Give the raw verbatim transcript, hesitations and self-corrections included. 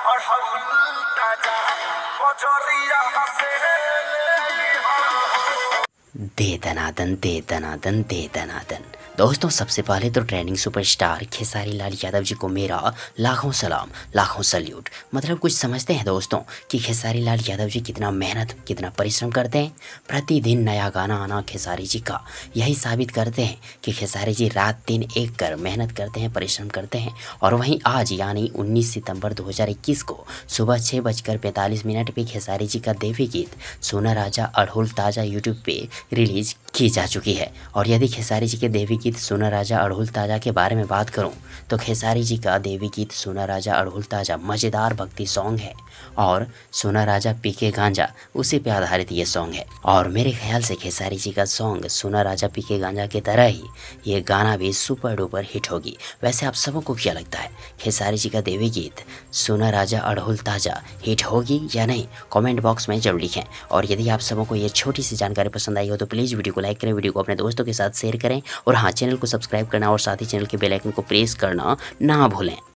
अढ़ौल ताजा बजरिया हसे दे दनादन दे दनादन दे दनादन। दोस्तों सबसे पहले तो ट्रेंडिंग सुपरस्टार खेसारी लाल यादव जी को मेरा लाखों सलाम, लाखों सल्यूट। मतलब कुछ समझते हैं दोस्तों कि खेसारी लाल यादव जी कितना मेहनत, कितना परिश्रम करते हैं। प्रतिदिन नया गाना आना खेसारी जी का यही साबित करते हैं कि खेसारी जी रात दिन एक कर मेहनत करते हैं, परिश्रम करते हैं। और वहीं आज यानी उन्नीस सितंबर दो हज़ार इक्कीस को सुबह छः बजकर पैंतालीस मिनट पर खेसारी जी का देवी गीत सोना राजा अढ़ोल ताजा यूट्यूब पे रिलीज की जा चुकी है। और यदि खेसारी जी के देवी गीत सोना राजा अढ़ोल ताजा के बारे में बात करूं तो खेसारी जी का देवी गीत सोना राजा अढ़ोल ताजा मज़ेदार भक्ति सॉन्ग है और सोना राजा पी के गांजा उसी पे आधारित ये सॉन्ग है। और मेरे ख्याल से खेसारी जी का सॉन्ग सोना राजा पी के गांजा की तरह ही ये गाना भी सुपर डुपर हिट होगी। वैसे आप सबों को क्या लगता है, खेसारी जी का देवी गीत सोना राजा अढ़ोल ताजा हिट होगी या नहीं? कमेंट बॉक्स में जरूर लिखें। और यदि आप सबों को ये छोटी सी जानकारी पसंद आई हो तो प्लीज़ वीडियो को लाइक करें, वीडियो को अपने दोस्तों के साथ शेयर करें और हाँ, चैनल को सब्सक्राइब करना और साथ ही चैनल के बेल आइकन को प्रेस करना ना भूलें।